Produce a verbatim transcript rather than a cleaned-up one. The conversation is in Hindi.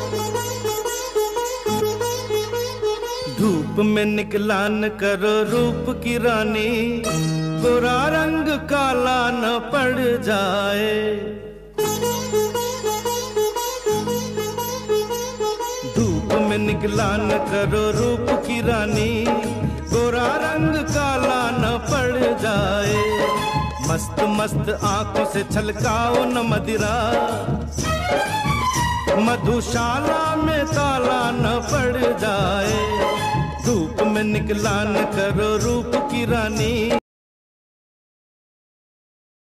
धूप में निकला न करो रूप की रानी, गोरा रंग काला न पड़ जाए। धूप में निकला न करो रूप की रानी, गोरा रंग काला न पड़ जाए। मस्त मस्त आंखों से छलकाओ न मदिरा, मधुशाला में ताला न पड़ जाए। धूप में निकला न करो रूप की रानी।